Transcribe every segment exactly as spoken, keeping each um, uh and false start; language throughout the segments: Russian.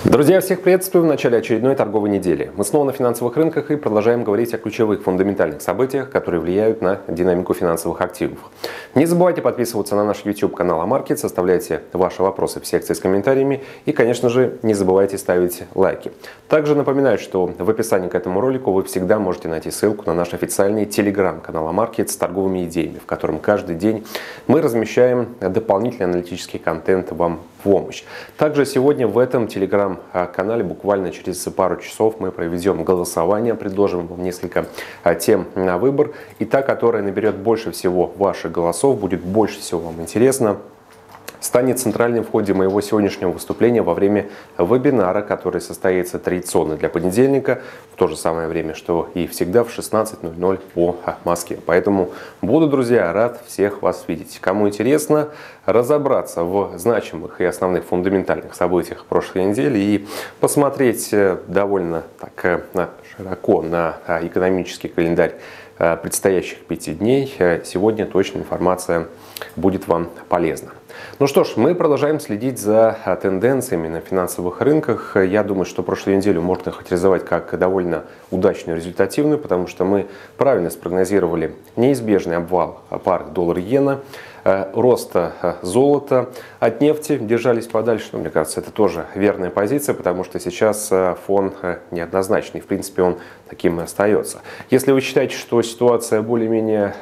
Друзья, всех приветствую в начале очередной торговой недели. Мы снова на финансовых рынках и продолжаем говорить о ключевых фундаментальных событиях, которые влияют на динамику финансовых активов. Не забывайте подписываться на наш YouTube канал Амаркетс, оставляйте ваши вопросы в секции с комментариями и, конечно же, не забывайте ставить лайки. Также напоминаю, что в описании к этому ролику вы всегда можете найти ссылку на наш официальный телеграм-канал Амаркетс с торговыми идеями, в котором каждый день мы размещаем дополнительный аналитический контент вам в помощь. Также сегодня в этом телеграм-канале буквально через пару часов мы проведем голосование, предложим вам несколько тем на выбор. И та, которая наберет больше всего ваших голосов, будет больше всего вам интересно, станет центральным в ходе моего сегодняшнего выступления во время вебинара, который состоится традиционно для понедельника, в то же самое время, что и всегда в шестнадцать ноль ноль по Москве. Поэтому буду, друзья, рад всех вас видеть. Кому интересно разобраться в значимых и основных фундаментальных событиях прошлой недели и посмотреть довольно так широко на экономический календарь предстоящих пяти дней, сегодня точная информация будет вам полезна. Ну что ж, мы продолжаем следить за тенденциями на финансовых рынках. Я думаю, что прошлую неделю можно характеризовать как довольно удачную и результативную, потому что мы правильно спрогнозировали неизбежный обвал пары доллар-иена, рост золота, от нефти держались подальше. Но, мне кажется, это тоже верная позиция, потому что сейчас фон неоднозначный. В принципе, он таким и остается. Если вы считаете, что ситуация более-менее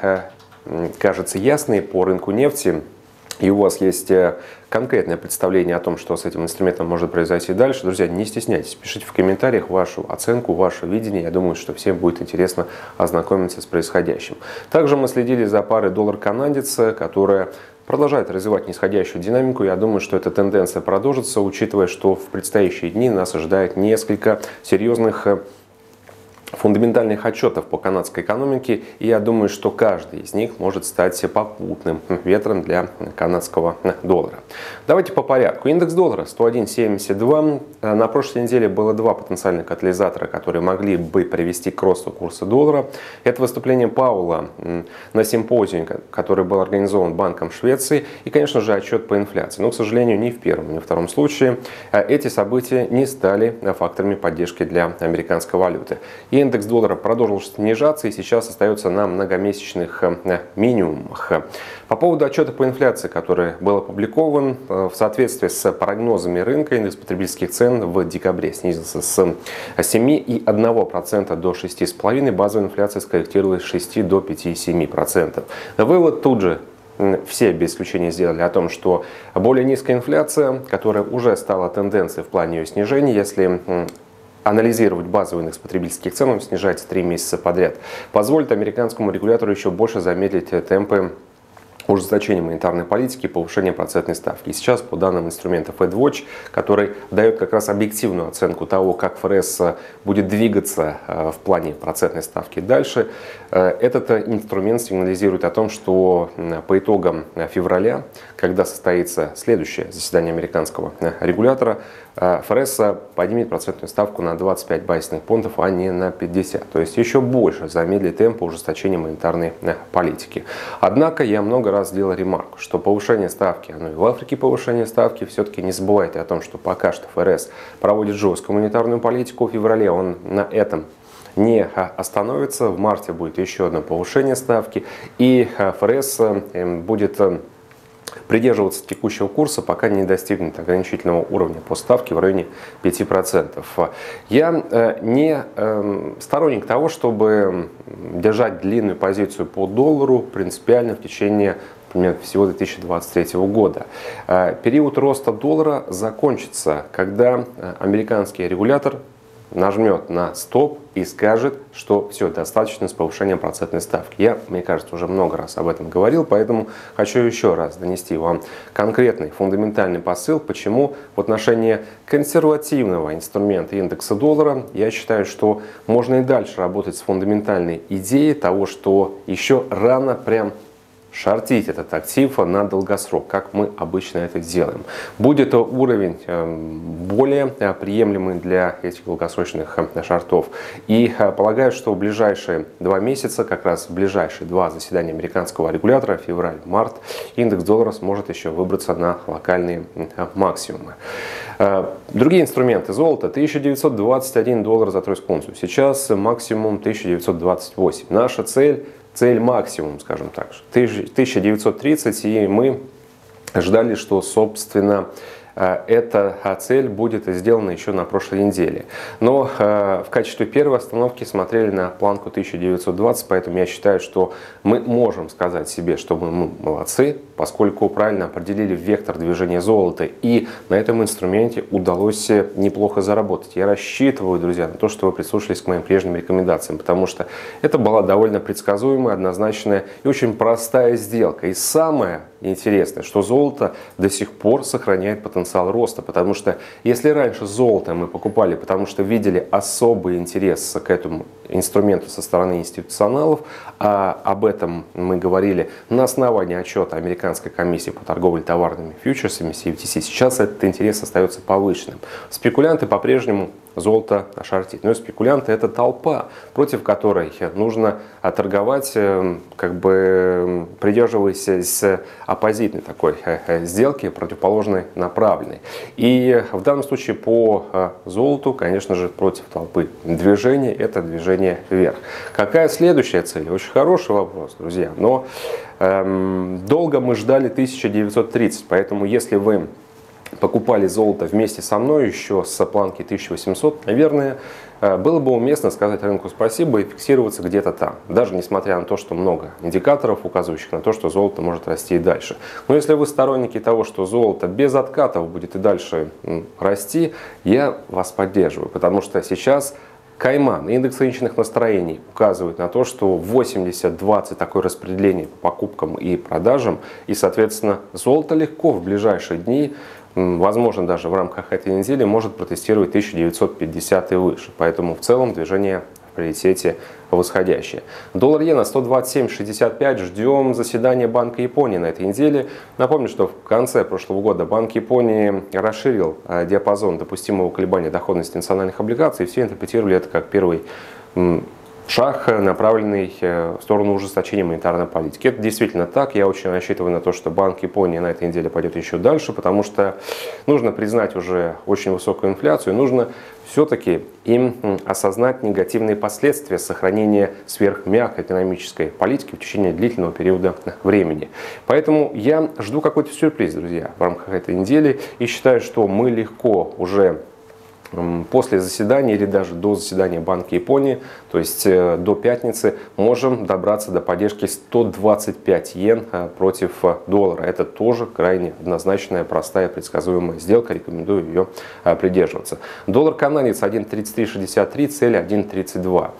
кажется ясной по рынку нефти, и у вас есть конкретное представление о том, что с этим инструментом может произойти дальше, друзья, не стесняйтесь, пишите в комментариях вашу оценку, ваше видение. Я думаю, что всем будет интересно ознакомиться с происходящим. Также мы следили за парой доллар-канадец, которая продолжает развивать нисходящую динамику. Я думаю, что эта тенденция продолжится, учитывая, что в предстоящие дни нас ожидает несколько серьезных фундаментальных отчетов по канадской экономике, и я думаю, что каждый из них может стать попутным ветром для канадского доллара. Давайте по порядку. Индекс доллара сто один семьдесят два. На прошлой неделе было два потенциальных катализатора, которые могли бы привести к росту курса доллара. Это выступление Пауэлла на симпозиуме, который был организован Банком Швеции, и, конечно же, отчет по инфляции. Но, к сожалению, ни в первом, ни в втором случае эти события не стали факторами поддержки для американской валюты. И индекс доллара продолжил снижаться и сейчас остается на многомесячных минимумах. По поводу отчета по инфляции, который был опубликован, в соответствии с прогнозами рынка, индекс потребительских цен в декабре снизился с семи и одного процента до шести и пяти процентов, базовая инфляция скорректировалась с шести до пяти и семи процентов. Вывод тут же все без исключения сделали о том, что более низкая инфляция, которая уже стала тенденцией в плане ее снижения, если анализировать базовый индекс потребительских цен, он снижается три месяца подряд, позволит американскому регулятору еще больше замедлить темпы ужесточения монетарной политики и повышения процентной ставки. И сейчас, по данным инструмента FedWatch, который дает как раз объективную оценку того, как ФРС будет двигаться в плане процентной ставки дальше, этот инструмент сигнализирует о том, что по итогам февраля, когда состоится следующее заседание американского регулятора, ФРС поднимет процентную ставку на двадцать пять базисных пунктов, а не на пятьдесят. То есть еще больше замедлит темпы ужесточения монетарной политики. Однако я много раз делал ремарку, что повышение ставки, оно и в Африке повышение ставки, все-таки не забывайте о том, что пока что ФРС проводит жесткую монетарную политику. В феврале он на этом не остановится. В марте будет еще одно повышение ставки, и ФРС будет придерживаться текущего курса, пока не достигнет ограничительного уровня по ставке в районе пяти процентов. Я не сторонник того, чтобы держать длинную позицию по доллару принципиально в течение, например, всего две тысячи двадцать третьего года. Период роста доллара закончится, когда американский регулятор нажмет на стоп и скажет, что все, достаточно с повышением процентной ставки. Я, мне кажется, уже много раз об этом говорил, поэтому хочу еще раз донести вам конкретный фундаментальный посыл, почему в отношении консервативного инструмента индекса доллара я считаю, что можно и дальше работать с фундаментальной идеей того, что еще рано прям шортить этот актив на долгосрок, как мы обычно это делаем. Будет уровень более приемлемый для этих долгосрочных шортов. И полагаю, что в ближайшие два месяца, как раз в ближайшие два заседания американского регулятора, февраль-март, индекс доллара сможет еще выбраться на локальные максимумы. Другие инструменты золота: тысяча девятьсот двадцать один доллар за тройскую унцию. Сейчас максимум тысяча девятьсот двадцать восемь. Наша цель, цель максимум, скажем так, тысяча девятьсот тридцать, и мы ждали, что, собственно, эта цель будет сделана еще на прошлой неделе. Но в качестве первой остановки смотрели на планку тысяча девятьсот двадцать, поэтому я считаю, что мы можем сказать себе, что мы, мы молодцы, поскольку правильно определили вектор движения золота, и на этом инструменте удалось неплохо заработать. Я рассчитываю, друзья, на то, что вы прислушались к моим прежним рекомендациям, потому что это была довольно предсказуемая, однозначная и очень простая сделка. И самое интересное, что золото до сих пор сохраняет потенциал роста, потому что если раньше золото мы покупали, потому что видели особый интерес к этому инструменту со стороны институционалов, а об этом мы говорили на основании отчета Американской комиссии по торговле товарными фьючерсами си эф ти си, сейчас этот интерес остается повышенным. Спекулянты по-прежнему золото шортит. Но спекулянты — это толпа, против которой нужно торговать, как бы придерживаясь оппозитной такой сделки, противоположной направленной. И в данном случае по золоту, конечно же, против толпы движение — это движение вверх. Какая следующая цель? Очень хороший вопрос, друзья. Но эм, долго мы ждали тысяча девятьсот тридцать, поэтому если вы покупали золото вместе со мной еще с планки тысяча восемьсот, наверное, было бы уместно сказать рынку спасибо и фиксироваться где-то там, даже несмотря на то, что много индикаторов, указывающих на то, что золото может расти и дальше. Но если вы сторонники того, что золото без откатов будет и дальше расти, я вас поддерживаю, потому что сейчас Кайман, индекс рыночных настроений, указывает на то, что восемьдесят двадцать такое распределение по покупкам и продажам, и, соответственно, золото легко в ближайшие дни, возможно, даже в рамках этой недели, может протестировать тысяча девятьсот пятьдесят и выше. Поэтому в целом движение в приоритете восходящее. Доллар-иена сто двадцать семь шестьдесят пять. Ждем заседания Банка Японии на этой неделе. Напомню, что в конце прошлого года Банк Японии расширил диапазон допустимого колебания доходности национальных облигаций. Все интерпретировали это как первый шаг, направленный в сторону ужесточения монетарной политики. Это действительно так. Я очень рассчитываю на то, что Банк Японии на этой неделе пойдет еще дальше, потому что нужно признать уже очень высокую инфляцию. Нужно все-таки им осознать негативные последствия сохранения сверхмягкой экономической политики в течение длительного периода времени. Поэтому я жду какой-то сюрприз, друзья, в рамках этой недели, и считаю, что мы легко уже после заседания или даже до заседания Банка Японии, то есть до пятницы, можем добраться до поддержки сто двадцать пять йен против доллара. Это тоже крайне однозначная, простая, предсказуемая сделка. Рекомендую ее придерживаться. Доллар-канадец один тридцать три шестьдесят три, цель один тридцать два.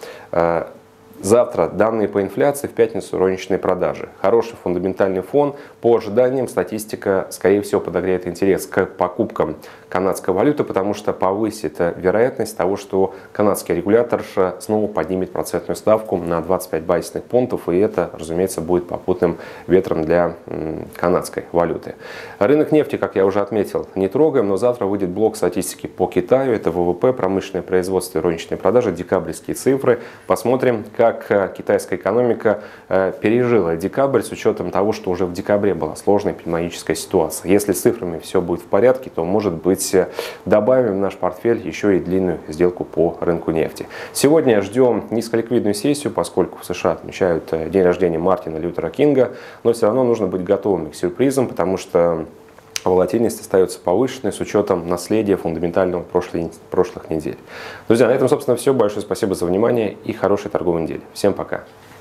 Завтра данные по инфляции, в пятницу розничные продажи. Хороший фундаментальный фон. По ожиданиям статистика, скорее всего, подогреет интерес к покупкам канадской валюты, потому что повысит вероятность того, что канадский регулятор снова поднимет процентную ставку на двадцать пять базисных пунктов, и это, разумеется, будет попутным ветром для канадской валюты. Рынок нефти, как я уже отметил, не трогаем, но завтра выйдет блок статистики по Китаю. Это вэ вэ пэ, промышленное производство и розничные продажи, декабрьские цифры. Посмотрим, как как китайская экономика пережила декабрь с учетом того, что уже в декабре была сложная эпидемиологическая ситуация. Если с цифрами все будет в порядке, то, может быть, добавим в наш портфель еще и длинную сделку по рынку нефти. Сегодня ждем низколиквидную сессию, поскольку в США отмечают день рождения Мартина Лютера Кинга, но все равно нужно быть готовыми к сюрпризам, потому что волатильность остается повышенной с учетом наследия фундаментального прошлой, прошлых недель. Друзья, на этом, собственно, все. Большое спасибо за внимание и хорошей торговой недели. Всем пока!